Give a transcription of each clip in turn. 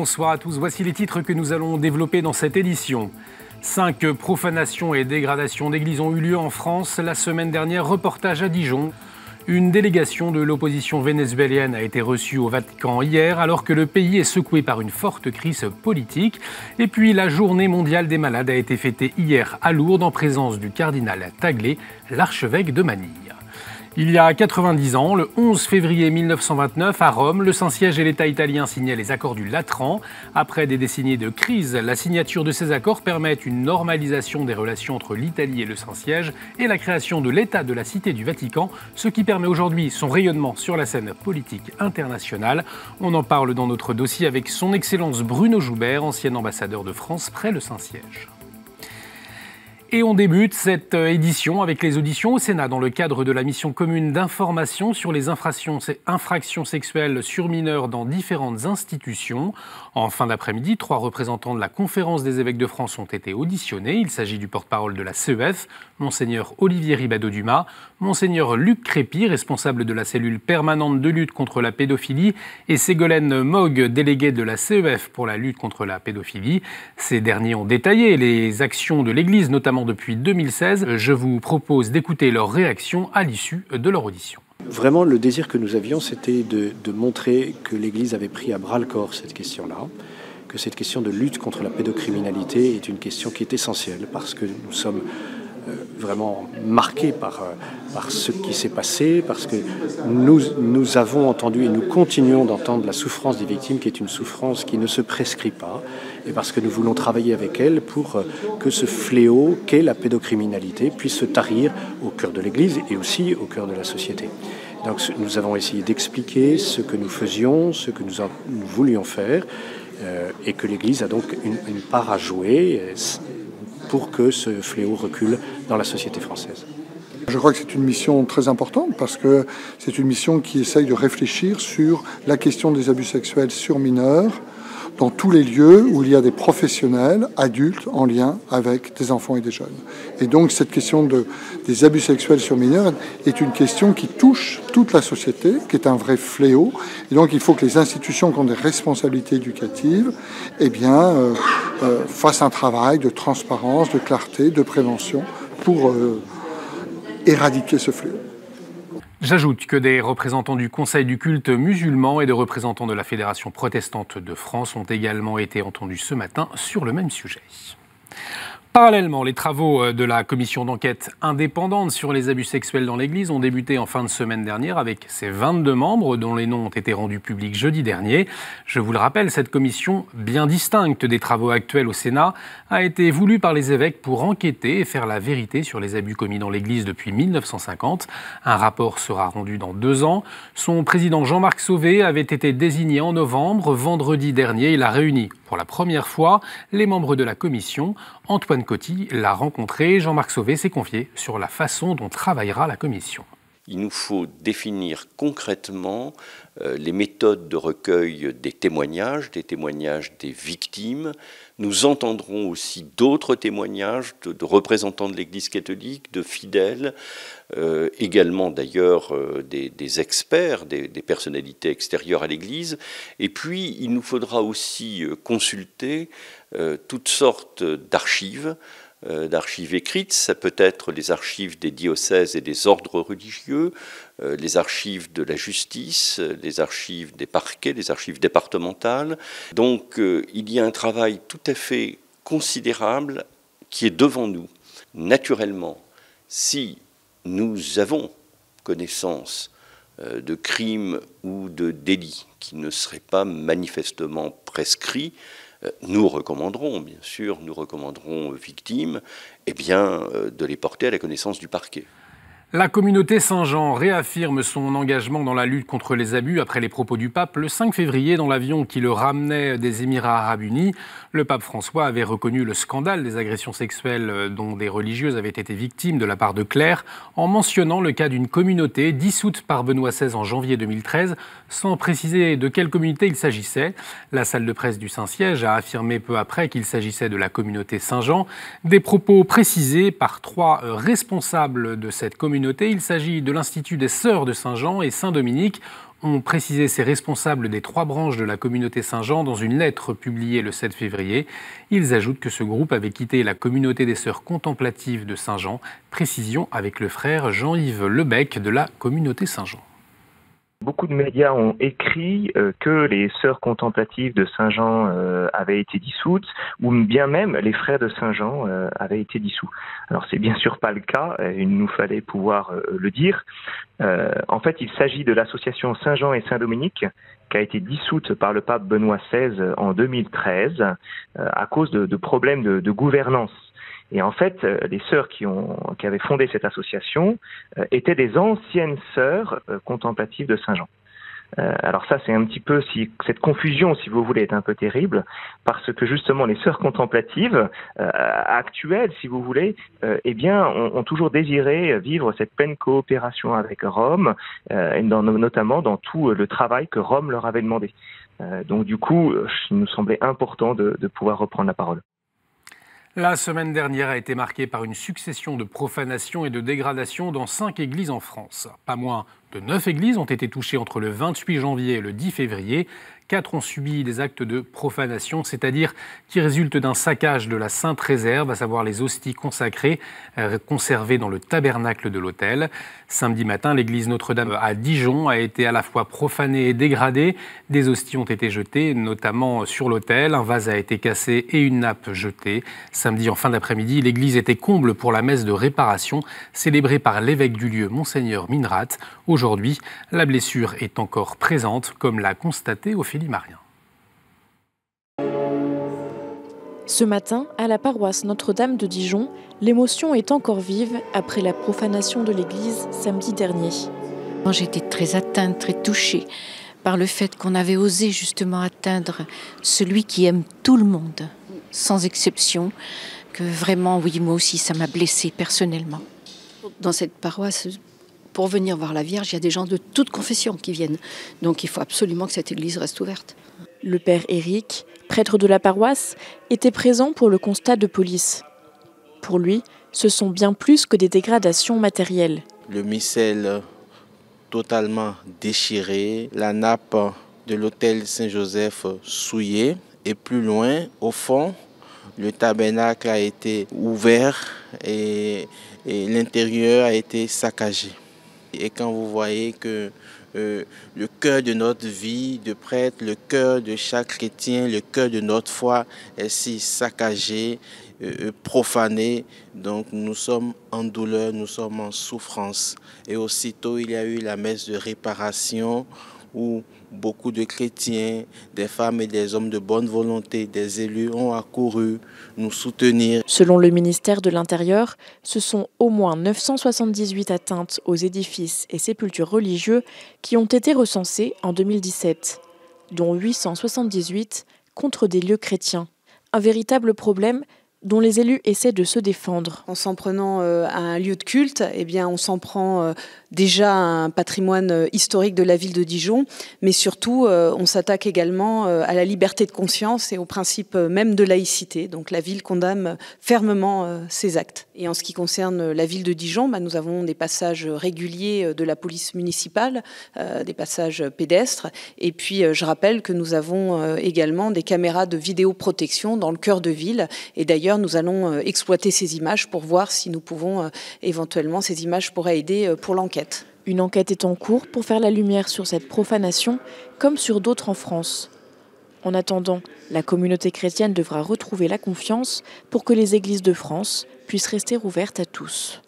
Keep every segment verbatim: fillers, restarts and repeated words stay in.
bonsoir à tous. Voici les titres que nous allons développer dans cette édition. Cinq profanations et dégradations d'églises ont eu lieu en France la semaine dernière. Reportage à Dijon. Une délégation de l'opposition vénézuélienne a été reçue au Vatican hier, alors que le pays est secoué par une forte crise politique. Et puis la journée mondiale des malades a été fêtée hier à Lourdes en présence du cardinal Taglé, l'archevêque de Manille. Il y a quatre-vingt-dix ans, le onze février mille neuf cent vingt-neuf, à Rome, le Saint-Siège et l'État italien signaient les accords du Latran. Après des décennies de crise, la signature de ces accords permet une normalisation des relations entre l'Italie et le Saint-Siège et la création de l'État de la Cité du Vatican, ce qui permet aujourd'hui son rayonnement sur la scène politique internationale. On en parle dans notre dossier avec son Excellence Bruno Joubert, ancien ambassadeur de France près le Saint-Siège. Et on débute cette édition avec les auditions au Sénat dans le cadre de la mission commune d'information sur les infractions, infractions sexuelles sur mineurs dans différentes institutions. En fin d'après-midi, trois représentants de la Conférence des évêques de France ont été auditionnés. Il s'agit du porte-parole de la C E F, Monseigneur Olivier Ribadeau-Dumas, Monseigneur Luc Crépy, responsable de la cellule permanente de lutte contre la pédophilie, et Ségolène Mogg, déléguée de la C E F pour la lutte contre la pédophilie. Ces derniers ont détaillé les actions de l'Église, notamment depuis deux mille seize. Je vous propose d'écouter leurs réactions à l'issue de leur audition. Vraiment, le désir que nous avions, c'était de, de montrer que l'Église avait pris à bras-le-corps cette question-là, que cette question de lutte contre la pédocriminalité est une question qui est essentielle parce que nous sommes euh, vraiment marqués par, euh, par ce qui s'est passé, parce que nous, nous avons entendu et nous continuons d'entendre la souffrance des victimes, qui est une souffrance qui ne se prescrit pas, et parce que nous voulons travailler avec elles pour que ce fléau qu'est la pédocriminalité puisse se tarir au cœur de l'Église et aussi au cœur de la société. Donc nous avons essayé d'expliquer ce que nous faisions, ce que nous, a, nous voulions faire, euh, et que l'Église a donc une, une part à jouer pour que ce fléau recule dans la société française. Je crois que c'est une mission très importante parce que c'est une mission qui essaye de réfléchir sur la question des abus sexuels sur mineurs dans tous les lieux où il y a des professionnels adultes en lien avec des enfants et des jeunes. Et donc cette question de, des abus sexuels sur mineurs est une question qui touche toute la société, qui est un vrai fléau. Et donc il faut que les institutions qui ont des responsabilités éducatives eh bien, euh, euh, fassent un travail de transparence, de clarté, de prévention pour euh, éradiquer ce fléau. J'ajoute que des représentants du Conseil du culte musulman et des représentants de la Fédération protestante de France ont également été entendus ce matin sur le même sujet. Parallèlement, les travaux de la commission d'enquête indépendante sur les abus sexuels dans l'Église ont débuté en fin de semaine dernière avec ses vingt-deux membres dont les noms ont été rendus publics jeudi dernier. Je vous le rappelle, cette commission, bien distincte des travaux actuels au Sénat, a été voulue par les évêques pour enquêter et faire la vérité sur les abus commis dans l'Église depuis mille neuf cent cinquante. Un rapport sera rendu dans deux ans. Son président Jean-Marc Sauvé avait été désigné en novembre. Vendredi dernier, il a réuni pour la première fois les membres de la commission. Antoine Coty l'a rencontré. Jean-Marc Sauvé s'est confié sur la façon dont travaillera la commission. Il nous faut définir concrètement euh, les méthodes de recueil des témoignages, des témoignages des victimes. Nous entendrons aussi d'autres témoignages de, de représentants de l'Église catholique, de fidèles, euh, également d'ailleurs euh, des, des experts, des, des personnalités extérieures à l'Église. Et puis, il nous faudra aussi euh, consulter euh, toutes sortes d'archives, euh, d'archives écrites. Ça peut être les archives des diocèses et des ordres religieux, euh, les archives de la justice, les archives des parquets, les archives départementales. Donc, euh, il y a un travail tout à fait considérable qui est devant nous. Naturellement, si nous avons connaissance euh, de crimes ou de délits qui ne seraient pas manifestement prescrits, euh, nous recommanderons, bien sûr, nous recommanderons aux victimes eh bien, euh, de les porter à la connaissance du parquet. La communauté Saint-Jean réaffirme son engagement dans la lutte contre les abus après les propos du pape le cinq février dans l'avion qui le ramenait des Émirats arabes unis. Le pape François avait reconnu le scandale des agressions sexuelles dont des religieuses avaient été victimes de la part de clercs en mentionnant le cas d'une communauté dissoute par Benoît seize en janvier deux mille treize sans préciser de quelle communauté il s'agissait. La salle de presse du Saint-Siège a affirmé peu après qu'il s'agissait de la communauté Saint-Jean. Des propos précisés par trois responsables de cette communauté. Il s'agit de l'Institut des Sœurs de Saint-Jean et Saint-Dominique. ont précisé ces responsables des trois branches de la communauté Saint-Jean dans une lettre publiée le sept février. Ils ajoutent que ce groupe avait quitté la communauté des Sœurs contemplatives de Saint-Jean. Précision avec le frère Jean-Yves Lebec de la communauté Saint-Jean. Beaucoup de médias ont écrit euh, que les Sœurs contemplatives de Saint-Jean euh, avaient été dissoutes, ou bien même les Frères de Saint-Jean euh, avaient été dissous. Alors c'est bien sûr pas le cas, il nous fallait pouvoir euh, le dire. Euh, en fait, il s'agit de l'association Saint-Jean et Saint-Dominique, qui a été dissoute par le pape Benoît seize en deux mille treize euh, à cause de, de problèmes de, de gouvernance. Et en fait, les sœurs qui, ont, qui avaient fondé cette association euh, étaient des anciennes sœurs euh, contemplatives de Saint-Jean. Euh, alors ça, c'est un petit peu, si, cette confusion, si vous voulez, est un peu terrible, parce que justement, les sœurs contemplatives euh, actuelles, si vous voulez, euh, eh bien, ont, ont toujours désiré vivre cette pleine coopération avec Rome, euh, et dans, notamment dans tout le travail que Rome leur avait demandé. Euh, donc du coup, il nous semblait important de, de pouvoir reprendre la parole. La semaine dernière a été marquée par une succession de profanations et de dégradations dans cinq églises en France. Pas moins de neuf églises ont été touchées entre le vingt-huit janvier et le dix février. Quatre ont subi des actes de profanation, c'est-à-dire qui résultent d'un saccage de la Sainte Réserve, à savoir les hosties consacrées euh, conservées dans le tabernacle de l'autel. Samedi matin, l'église Notre-Dame à Dijon a été à la fois profanée et dégradée. Des hosties ont été jetées, notamment sur l'autel. Un vase a été cassé et une nappe jetée. Samedi, en fin d'après-midi, l'église était comble pour la messe de réparation célébrée par l'évêque du lieu, Monseigneur Minrat. Aujourd'hui, la blessure est encore présente, comme l'a constaté Ophélie Marien. Ce matin, à la paroisse Notre-Dame de Dijon, l'émotion est encore vive après la profanation de l'église samedi dernier. J'étais très atteinte, très touchée par le fait qu'on avait osé justement atteindre celui qui aime tout le monde, sans exception, que vraiment, oui, moi aussi, ça m'a blessée personnellement. Dans cette paroisse, pour venir voir la Vierge, il y a des gens de toute confession qui viennent. Donc il faut absolument que cette église reste ouverte. Le père Éric, prêtre de la paroisse, était présent pour le constat de police. Pour lui, ce sont bien plus que des dégradations matérielles. Le missel totalement déchiré, la nappe de l'autel Saint-Joseph souillée, et plus loin, au fond, le tabernacle a été ouvert et, et l'intérieur a été saccagé. Et quand vous voyez que euh, le cœur de notre vie de prêtre, le cœur de chaque chrétien, le cœur de notre foi est si saccagé, euh, profané, donc nous sommes en douleur, nous sommes en souffrance. Et aussitôt, il y a eu la messe de réparation où beaucoup de chrétiens, des femmes et des hommes de bonne volonté, des élus ont accouru nous soutenir. Selon le ministère de l'Intérieur, ce sont au moins neuf cent soixante-dix-huit atteintes aux édifices et sépultures religieux qui ont été recensées en deux mille dix-sept, dont huit cent soixante-dix-huit contre des lieux chrétiens. Un véritable problème dont les élus essaient de se défendre. En s'en prenant à un lieu de culte, eh bien, on s'en prend déjà à un patrimoine historique de la ville de Dijon, mais surtout, on s'attaque également à la liberté de conscience et au principe même de laïcité. Donc la ville condamne fermement ces actes. Et en ce qui concerne la ville de Dijon, bah, nous avons des passages réguliers de la police municipale, euh, des passages pédestres. Et puis, je rappelle que nous avons également des caméras de vidéoprotection dans le cœur de ville. Et d'ailleurs, nous allons exploiter ces images pour voir si nous pouvons éventuellement, ces images pourraient aider pour l'enquête. Une enquête est en cours pour faire la lumière sur cette profanation, comme sur d'autres en France. En attendant, la communauté chrétienne devra retrouver la confiance pour que les églises de France puissent rester ouvertes à tous.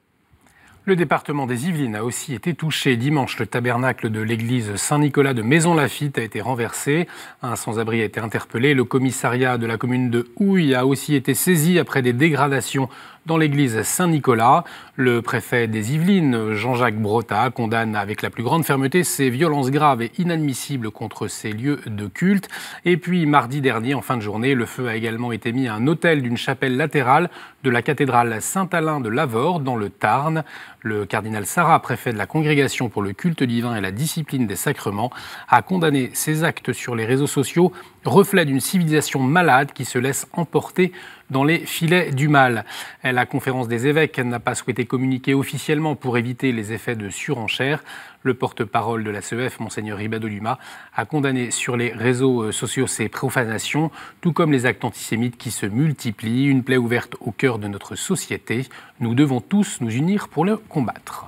Le département des Yvelines a aussi été touché. Dimanche, le tabernacle de l'église Saint-Nicolas de Maisons-Laffitte a été renversé. Un sans-abri a été interpellé. Le commissariat de la commune de Houille a aussi été saisi après des dégradations dans l'église Saint-Nicolas. Le préfet des Yvelines, Jean-Jacques Brotat, condamne avec la plus grande fermeté ces violences graves et inadmissibles contre ces lieux de culte. Et puis, mardi dernier, en fin de journée, le feu a également été mis à un autel d'une chapelle latérale de la cathédrale Saint-Alain de Lavore, dans le Tarn. Le cardinal Sarrat, préfet de la Congrégation pour le culte divin et la discipline des sacrements, a condamné ces actes sur les réseaux sociaux, reflet d'une civilisation malade qui se laisse emporter dans les filets du mal. La conférence des évêques n'a pas souhaité communiquer officiellement pour éviter les effets de surenchère. Le porte-parole de la C E F, Monseigneur Ribadoluma, a condamné sur les réseaux sociaux ces profanations, tout comme les actes antisémites qui se multiplient, une plaie ouverte au cœur de notre société. Nous devons tous nous unir pour le combattre.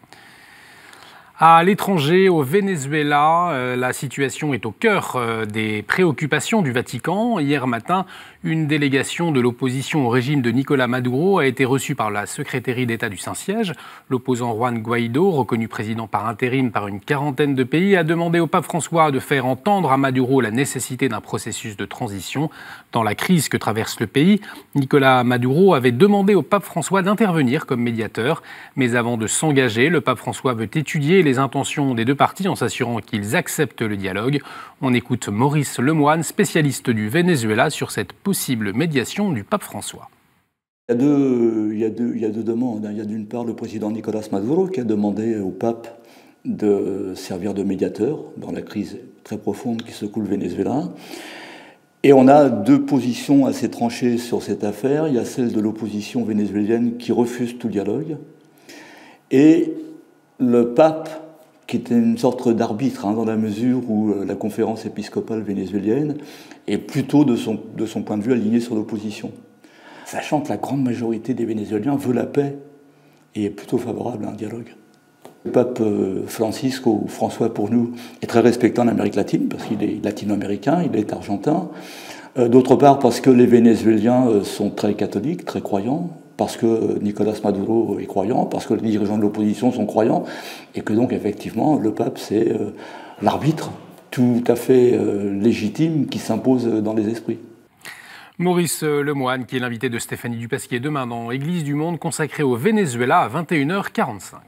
À l'étranger, au Venezuela, euh, la situation est au cœur euh, des préoccupations du Vatican. Hier matin, une délégation de l'opposition au régime de Nicolás Maduro a été reçue par la secrétaire d'État du Saint-Siège. L'opposant Juan Guaidó, reconnu président par intérim par une quarantaine de pays, a demandé au pape François de faire entendre à Maduro la nécessité d'un processus de transition. Dans la crise que traverse le pays, Nicolás Maduro avait demandé au pape François d'intervenir comme médiateur. Mais avant de s'engager, le pape François veut étudier les les intentions des deux parties en s'assurant qu'ils acceptent le dialogue. On écoute Maurice Lemoine, spécialiste du Venezuela, sur cette possible médiation du pape François. Il y a deux, il y a deux, il y a deux demandes. Il y a d'une part le président Nicolás Maduro qui a demandé au pape de servir de médiateur dans la crise très profonde qui secoue le Venezuela. Et on a deux positions assez tranchées sur cette affaire. Il y a celle de l'opposition vénézuélienne qui refuse tout dialogue et le pape, qui était une sorte d'arbitre, hein, dans la mesure où euh, la conférence épiscopale vénézuélienne est plutôt, de son, de son point de vue, alignée sur l'opposition. Sachant que la grande majorité des Vénézuéliens veut la paix et est plutôt favorable à un dialogue. Le pape euh, Francisco, ou François pour nous, est très respecté en Amérique latine, parce qu'il est latino-américain, il est argentin. Euh, d'autre part, parce que les Vénézuéliens euh, sont très catholiques, très croyants, parce que Nicolás Maduro est croyant, parce que les dirigeants de l'opposition sont croyants, et que donc effectivement le pape c'est euh, l'arbitre tout à fait euh, légitime qui s'impose dans les esprits. Maurice Lemoine, qui est l'invité de Stéphanie Dupasquier demain dans Église du Monde, consacrée au Venezuela à vingt et une heures quarante-cinq.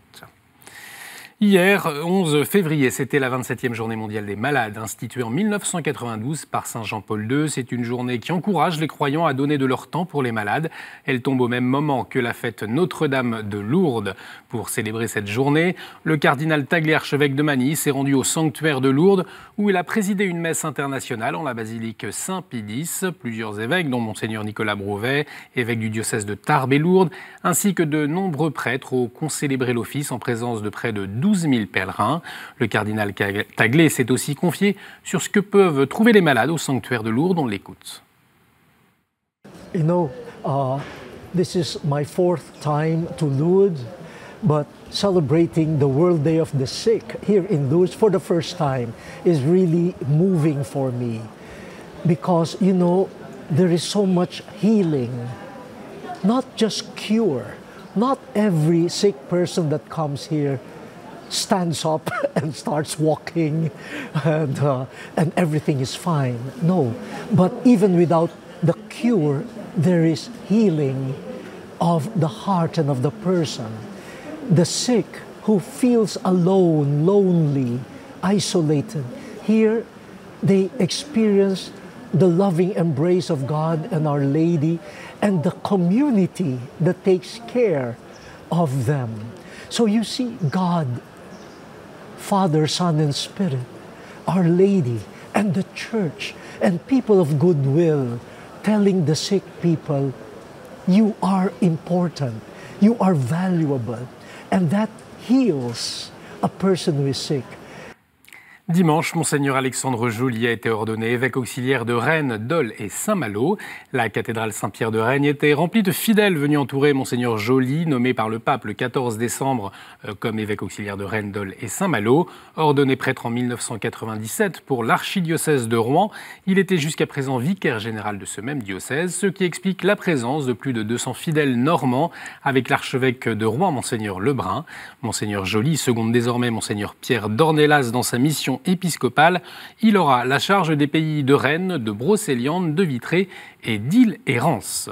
Hier, onze février, c'était la vingt-septième journée mondiale des malades, instituée en mille neuf cent quatre-vingt-douze par Saint Jean-Paul deux. C'est une journée qui encourage les croyants à donner de leur temps pour les malades. Elle tombe au même moment que la fête Notre-Dame de Lourdes. Pour célébrer cette journée, le cardinal Taglé, archevêque de Manille, s'est rendu au sanctuaire de Lourdes, où il a présidé une messe internationale en la basilique Saint-Pie-X. Plusieurs évêques, dont Monseigneur Nicolas Brouvet, évêque du diocèse de Tarbes et Lourdes, ainsi que de nombreux prêtres ont concélébré l'office en présence de près de douze mille pèlerins. Le cardinal Taglé s'est aussi confié sur ce que peuvent trouver les malades au sanctuaire de Lourdes. On l'écoute. You know, uh, this is my fourth time to Lourdes, but celebrating the World Day of the Sick here in Lourdes for the first time is really moving for me, because, you know, there is so much healing, not just cure. Not every sick person that comes here stands up and starts walking and, uh, and everything is fine. No, but even without the cure, there is healing of the heart and of the person. The sick who feels alone, lonely, isolated, here they experience the loving embrace of God and Our Lady and the community that takes care of them. So you see God, Father, Son, and Spirit, Our Lady, and the Church, and people of goodwill, telling the sick people, you are important, you are valuable, and that heals a person who is sick. Dimanche, Monseigneur Alexandre Joly a été ordonné évêque auxiliaire de Rennes, Dole et Saint-Malo. La cathédrale Saint-Pierre de Rennes était remplie de fidèles venus entourer Monseigneur Joly, nommé par le pape le quatorze décembre euh, comme évêque auxiliaire de Rennes, Dole et Saint-Malo. Ordonné prêtre en mille neuf cent quatre-vingt-dix-sept pour l'archidiocèse de Rouen, il était jusqu'à présent vicaire général de ce même diocèse, ce qui explique la présence de plus de deux cents fidèles normands avec l'archevêque de Rouen, Monseigneur Lebrun. Monseigneur Joly seconde désormais Monseigneur Pierre d'Ornelas dans sa mission épiscopale. Il aura la charge des pays de Rennes, de Brocéliande, de Vitré et d'Île-et-Rance.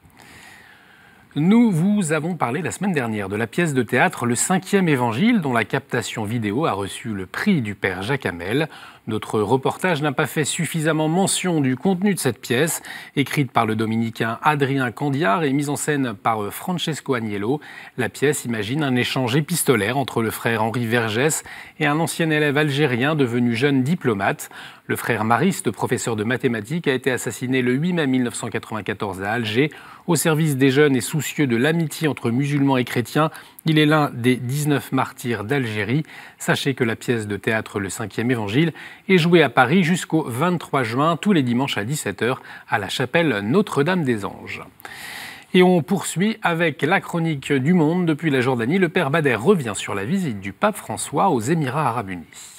Nous vous avons parlé la semaine dernière de la pièce de théâtre Le Cinquième Évangile, dont la captation vidéo a reçu le prix du Père Jacques Hamel. Notre reportage n'a pas fait suffisamment mention du contenu de cette pièce, écrite par le dominicain Adrien Candiar et mise en scène par Francesco Agnello. La pièce imagine un échange épistolaire entre le frère Henri Vergès et un ancien élève algérien devenu jeune diplomate. Le frère Mariste, professeur de mathématiques, a été assassiné le huit mai mille neuf cent quatre-vingt-quatorze à Alger. Au service des jeunes et soucieux de l'amitié entre musulmans et chrétiens, il est l'un des dix-neuf martyrs d'Algérie. Sachez que la pièce de théâtre Le Cinquième Évangile est jouée à Paris jusqu'au vingt-trois juin, tous les dimanches à dix-sept heures, à la chapelle Notre-Dame-des-Anges. Et on poursuit avec la chronique du Monde. Depuis la Jordanie, le père Bader revient sur la visite du pape François aux Émirats arabes unis.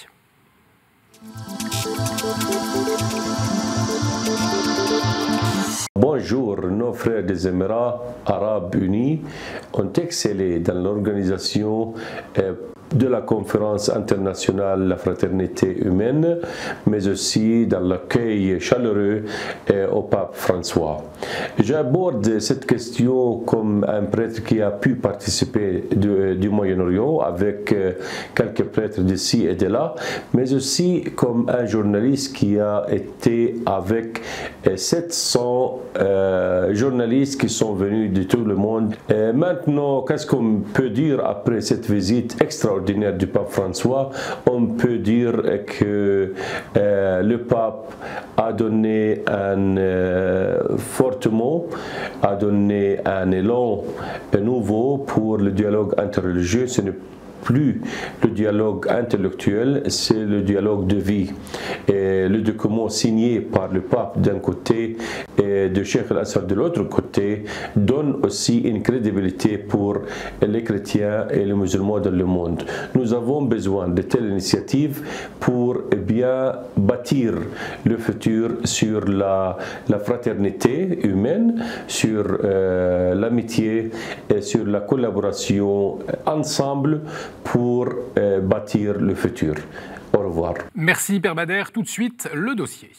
Bonjour, nos frères des Émirats arabes unis ont excellé dans l'organisation de la conférence internationale La Fraternité humaine, mais aussi dans l'accueil chaleureux au pape François. J'aborde cette question comme un prêtre qui a pu participer du, du Moyen-Orient avec quelques prêtres d'ici et de là, mais aussi comme un journaliste qui a été avec sept cents euh, journalistes qui sont venus de tout le monde. Et maintenant, qu'est-ce qu'on peut dire après cette visite extraordinaire du pape François? On peut dire que euh, le pape a donné un euh, fort mot, a donné un élan nouveau pour le dialogue interreligieux. Ce n'est plus le dialogue intellectuel, c'est le dialogue de vie. Et le document signé par le pape d'un côté et de Cheikh al-Assad de l'autre côté donne aussi une crédibilité pour les chrétiens et les musulmans dans le monde. Nous avons besoin de telles initiatives pour bien bâtir le futur sur la, la fraternité humaine, sur euh, l'amitié et sur la collaboration ensemble pour euh, bâtir le futur. Au revoir. Merci Père Bader. Tout de suite, le dossier.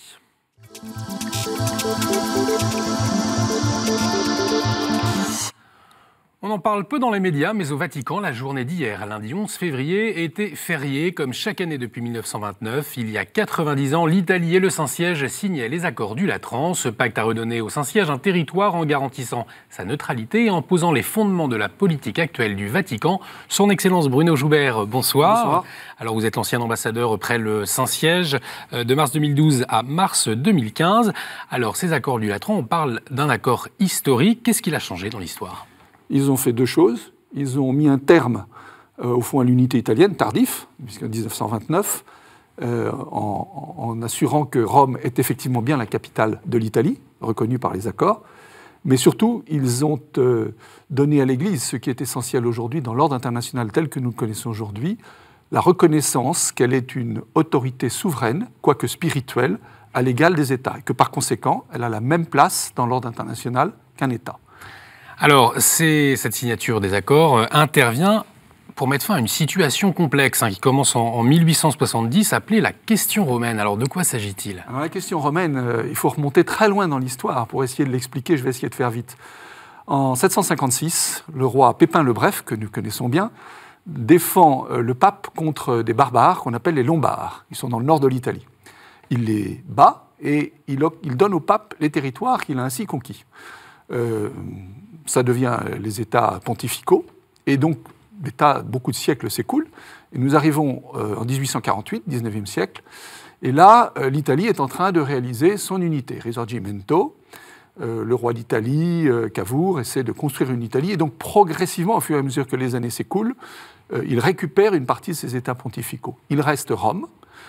On en parle peu dans les médias, mais au Vatican, la journée d'hier, lundi onze février, était fériée comme chaque année depuis mille neuf cent vingt-neuf. Il y a quatre-vingt-dix ans, l'Italie et le Saint-Siège signaient les accords du Latran. Ce pacte a redonné au Saint-Siège un territoire en garantissant sa neutralité et en posant les fondements de la politique actuelle du Vatican. Son Excellence Bruno Joubert, bonsoir. Bonsoir. Alors vous êtes l'ancien ambassadeur auprès le Saint-Siège de mars deux mille douze à mars deux mille quinze. Alors ces accords du Latran, on parle d'un accord historique. Qu'est-ce qu'il a changé dans l'histoire ? Ils ont fait deux choses. Ils ont mis un terme, euh, au fond, à l'unité italienne, tardif, puisqu'en dix-neuf cent vingt-neuf, euh, en, en assurant que Rome est effectivement bien la capitale de l'Italie, reconnue par les accords. Mais surtout, ils ont euh, donné à l'Église ce qui est essentiel aujourd'hui dans l'ordre international tel que nous le connaissons aujourd'hui, la reconnaissance qu'elle est une autorité souveraine, quoique spirituelle, à l'égal des États, et que par conséquent, elle a la même place dans l'ordre international qu'un État. Alors, cette signature des accords euh, intervient pour mettre fin à une situation complexe hein, qui commence en, en mille huit cent soixante-dix, appelée la question romaine. Alors, de quoi s'agit-il ? Alors, la question romaine, euh, il faut remonter très loin dans l'histoire pour essayer de l'expliquer. Je vais essayer de faire vite. En sept cent cinquante-six, le roi Pépin le Bref, que nous connaissons bien, défend euh, le pape contre des barbares qu'on appelle les Lombards. Ils sont dans le nord de l'Italie. Il les bat et il, il donne au pape les territoires qu'il a ainsi conquis. Euh, ça devient les États pontificaux, et donc l'État, beaucoup de siècles s'écoulent, et nous arrivons euh, en dix-huit cent quarante-huit, dix-neuvième siècle, et là, euh, l'Italie est en train de réaliser son unité. Risorgimento, euh, le roi d'Italie, euh, Cavour, essaie de construire une Italie, et donc progressivement, au fur et à mesure que les années s'écoulent, euh, il récupère une partie de ses États pontificaux. Il reste Rome.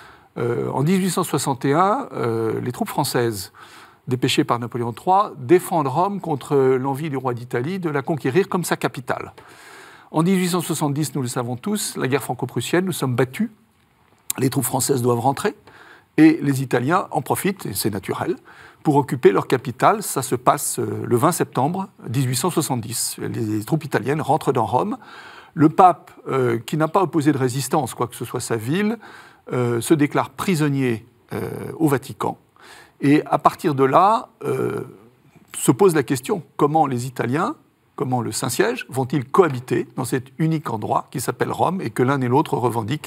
Euh, en dix-huit cent soixante et un, euh, les troupes françaises dépêchés par Napoléon trois, défendent Rome contre l'envie du roi d'Italie de la conquérir comme sa capitale. En dix-huit cent soixante-dix, nous le savons tous, la guerre franco-prussienne, nous sommes battus, les troupes françaises doivent rentrer, et les Italiens en profitent, et c'est naturel, pour occuper leur capitale. Ça se passe le vingt septembre dix-huit cent soixante-dix. Les troupes italiennes rentrent dans Rome. Le pape, euh, qui n'a pas opposé de résistance, quoi que ce soit sa ville, euh, se déclare prisonnier euh, au Vatican. Et à partir de là, euh, se pose la question, comment les Italiens, comment le Saint-Siège, vont-ils cohabiter dans cet unique endroit qui s'appelle Rome et que l'un et l'autre revendiquent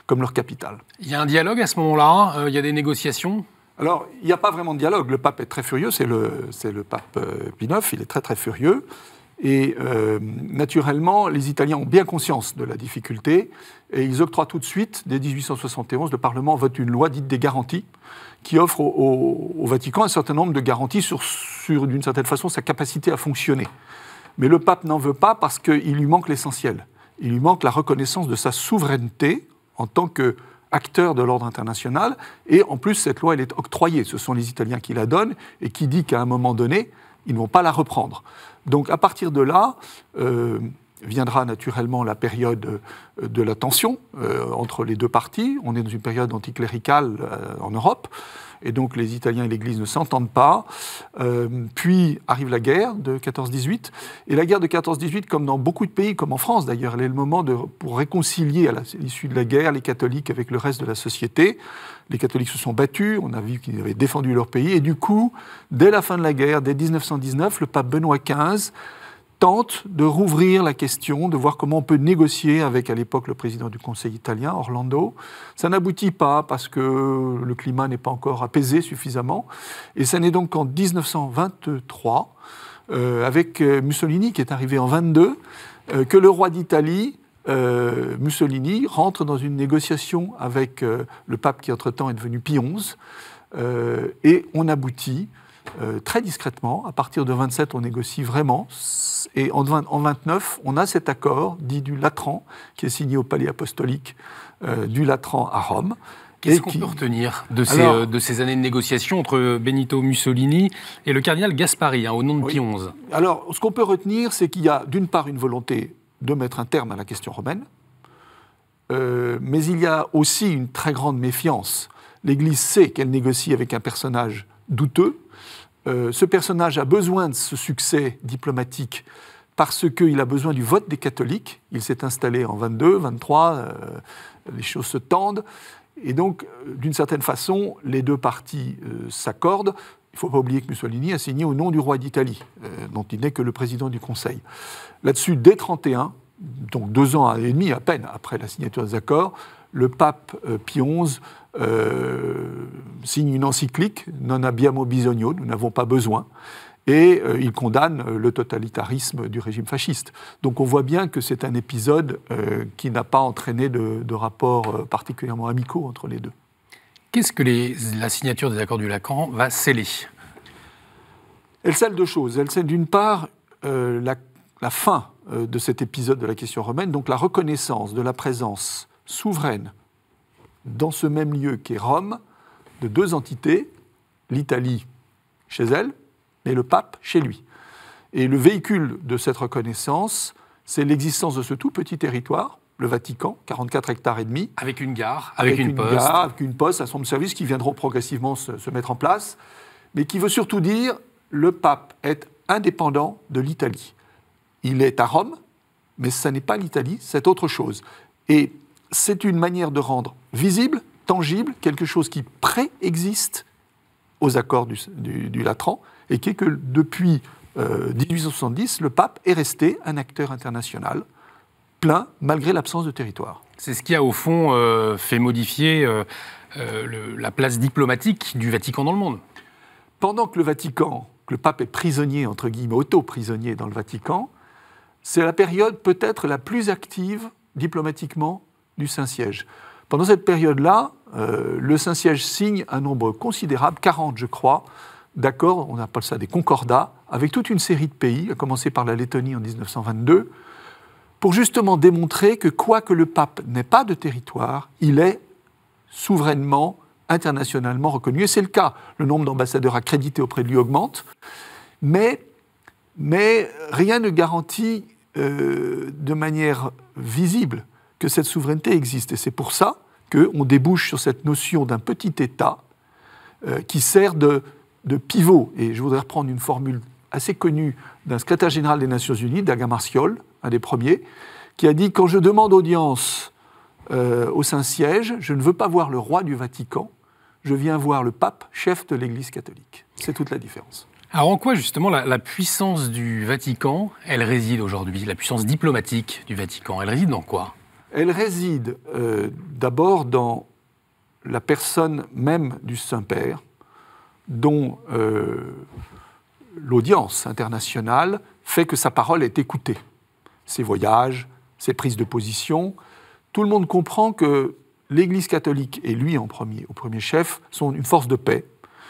comme leur capitale. Il y a un dialogue à ce moment-là, euh, il y a des négociations ? Alors, il n'y a pas vraiment de dialogue. Le pape est très furieux, c'est le, c'est le pape euh, Pie neuf, il est très très furieux. Et euh, naturellement, les Italiens ont bien conscience de la difficulté et ils octroient tout de suite, dès dix-huit cent soixante et onze, le Parlement vote une loi dite des garanties qui offre au, au, au Vatican un certain nombre de garanties sur, sur, d'une certaine façon, sa capacité à fonctionner. Mais le pape n'en veut pas parce qu'il lui manque l'essentiel. Il lui manque la reconnaissance de sa souveraineté en tant qu'acteur de l'ordre international. Et en plus, cette loi, elle est octroyée. Ce sont les Italiens qui la donnent et qui dit qu'à un moment donné, ils ne vont pas la reprendre. Donc à partir de là, euh, viendra naturellement la période de la tension euh, entre les deux parties. On est dans une période anticléricale euh, en Europe, et donc les Italiens et l'Église ne s'entendent pas. Euh, puis arrive la guerre de quatorze dix-huit, et la guerre de quatorze dix-huit, comme dans beaucoup de pays, comme en France d'ailleurs, elle est le moment de, pour réconcilier à l'issue de la guerre les catholiques avec le reste de la société. Les catholiques se sont battus, on a vu qu'ils avaient défendu leur pays, et du coup, dès la fin de la guerre, dès dix-neuf cent dix-neuf, le pape Benoît quinze tente de rouvrir la question, de voir comment on peut négocier avec, à l'époque, le président du Conseil italien, Orlando. Ça n'aboutit pas parce que le climat n'est pas encore apaisé suffisamment. Et ça n'est donc qu'en dix-neuf cent vingt-trois, euh, avec Mussolini, qui est arrivé en vingt-deux, euh, que le roi d'Italie, euh, Mussolini, rentre dans une négociation avec euh, le pape qui, entre-temps, est devenu Pie onze. Euh, et on aboutit Euh, très discrètement. À partir de vingt-sept, on négocie vraiment. Et en, vingt, en vingt-neuf, on a cet accord dit du Latran, qui est signé au Palais apostolique euh, du Latran à Rome. Qu'est-ce qu'on qui... peut retenir de ces, Alors, euh, de ces années de négociation entre Benito Mussolini et le cardinal Gaspari, hein, au nom de oui. Pie onze ? Alors, ce qu'on peut retenir, c'est qu'il y a d'une part une volonté de mettre un terme à la question romaine, euh, mais il y a aussi une très grande méfiance. L'Église sait qu'elle négocie avec un personnage douteux. Euh, ce personnage a besoin de ce succès diplomatique parce qu'il a besoin du vote des catholiques. Il s'est installé en vingt-deux, vingt-trois, euh, les choses se tendent. Et donc, euh, d'une certaine façon, les deux parties euh, s'accordent. Il ne faut pas oublier que Mussolini a signé au nom du roi d'Italie, euh, dont il n'est que le président du Conseil. Là-dessus, dès trente et un, donc deux ans et demi à peine après la signature des accords, le pape euh, Pie onze euh, signe une encyclique, Non abbiamo bisogno, nous n'avons pas besoin, et euh, il condamne euh, le totalitarisme du régime fasciste. Donc on voit bien que c'est un épisode euh, qui n'a pas entraîné de, de rapports euh, particulièrement amicaux entre les deux. Qu'est-ce que les, la signature des accords du Latran va sceller ? Elle scelle deux choses. Elle scelle d'une part euh, la, la fin euh, de cet épisode de la question romaine, donc la reconnaissance de la présence souveraine dans ce même lieu qu'est Rome, de deux entités, l'Italie chez elle et le pape chez lui. Et le véhicule de cette reconnaissance, c'est l'existence de ce tout petit territoire, le Vatican, quarante-quatre hectares et demi. Avec une gare, avec, avec une, une poste. Gare, avec une poste, un centre de service qui viendront progressivement se, se mettre en place, mais qui veut surtout dire le pape est indépendant de l'Italie. Il est à Rome, mais ce n'est pas l'Italie, c'est autre chose. Et c'est une manière de rendre visible, tangible, quelque chose qui préexiste aux accords du, du, du Latran, et qui est que depuis euh, dix-huit cent soixante-dix, le pape est resté un acteur international plein, malgré l'absence de territoire. C'est ce qui a, au fond, euh, fait modifier euh, euh, le, la place diplomatique du Vatican dans le monde. Pendant que le Vatican, que le pape est prisonnier, entre guillemets, auto-prisonnier dans le Vatican, c'est la période peut-être la plus active diplomatiquement du Saint-Siège. Pendant cette période-là, euh, le Saint-Siège signe un nombre considérable, quarante je crois, d'accords, on appelle ça des concordats, avec toute une série de pays, à commencer par la Lettonie en dix-neuf cent vingt-deux, pour justement démontrer que quoi que le pape n'ait pas de territoire, il est souverainement, internationalement reconnu. Et c'est le cas. Le nombre d'ambassadeurs accrédités auprès de lui augmente, mais, mais rien ne garantit euh, de manière visible que cette souveraineté existe. Et c'est pour ça qu'on débouche sur cette notion d'un petit État euh, qui sert de, de pivot. Et je voudrais reprendre une formule assez connue d'un secrétaire général des Nations Unies, Daga Marciol, un des premiers, qui a dit « Quand je demande audience euh, au Saint-Siège, je ne veux pas voir le roi du Vatican, je viens voir le pape, chef de l'Église catholique. » C'est toute la différence. Alors en quoi, justement, la, la puissance du Vatican, elle réside aujourd'hui ? La puissance diplomatique du Vatican, elle réside dans quoi ? Elle réside euh, d'abord dans la personne même du Saint-Père, dont euh, l'audience internationale fait que sa parole est écoutée. Ses voyages, ses prises de position, tout le monde comprend que l'Église catholique, et lui en premier, au premier chef, sont une force de paix.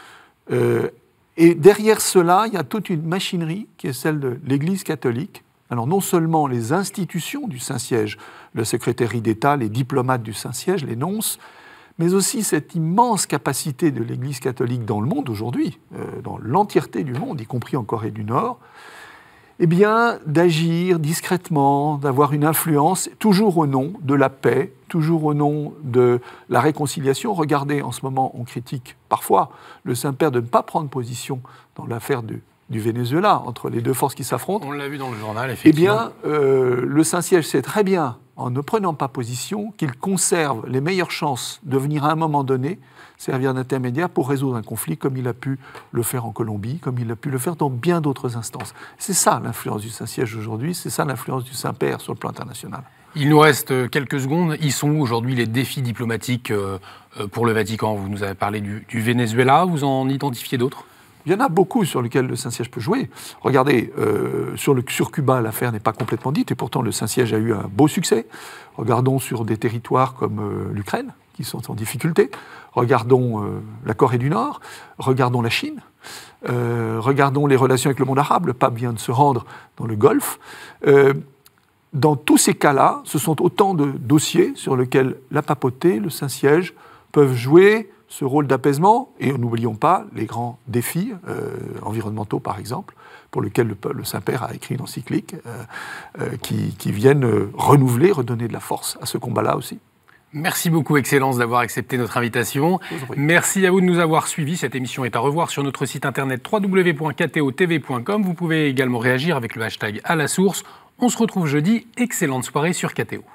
Euh, et derrière cela, il y a toute une machinerie qui est celle de l'Église catholique. Alors non seulement les institutions du Saint-Siège, le secrétariat d'État, les diplomates du Saint-Siège, les nonces, mais aussi cette immense capacité de l'Église catholique dans le monde aujourd'hui, euh, dans l'entièreté du monde, y compris en Corée du Nord, eh bien, d'agir discrètement, d'avoir une influence, toujours au nom de la paix, toujours au nom de la réconciliation. Regardez, en ce moment, on critique parfois le Saint-Père de ne pas prendre position dans l'affaire du, du Venezuela, entre les deux forces qui s'affrontent. On l'a vu dans le journal, effectivement. Eh bien, euh, le Saint-Siège sait très bien, en ne prenant pas position, qu'il conserve les meilleures chances de venir à un moment donné servir d'intermédiaire pour résoudre un conflit comme il a pu le faire en Colombie, comme il a pu le faire dans bien d'autres instances. C'est ça l'influence du Saint-Siège aujourd'hui, c'est ça l'influence du Saint-Père sur le plan international. Il nous reste quelques secondes. Ils sont où aujourd'hui les défis diplomatiques pour le Vatican? Vous nous avez parlé du, du Venezuela, vous en identifiez d'autres? Il y en a beaucoup sur lesquels le Saint-Siège peut jouer. Regardez, euh, sur, le, sur Cuba, l'affaire n'est pas complètement dite, et pourtant le Saint-Siège a eu un beau succès. Regardons sur des territoires comme euh, l'Ukraine, qui sont en difficulté. Regardons euh, la Corée du Nord, regardons la Chine, euh, regardons les relations avec le monde arabe. Le pape vient de se rendre dans le Golfe. Euh, dans tous ces cas-là, ce sont autant de dossiers sur lesquels la papauté, le Saint-Siège, peuvent jouer ce rôle d'apaisement, et n'oublions pas les grands défis euh, environnementaux, par exemple, pour lesquels le, le Saint-Père a écrit une encyclique, euh, euh, qui, qui viennent euh, renouveler, redonner de la force à ce combat-là aussi. Merci beaucoup, Excellence, d'avoir accepté notre invitation. Merci à vous de nous avoir suivis. Cette émission est à revoir sur notre site internet w w w point k t o t v point com. Vous pouvez également réagir avec le hashtag à la source. On se retrouve jeudi. Excellente soirée sur K T O.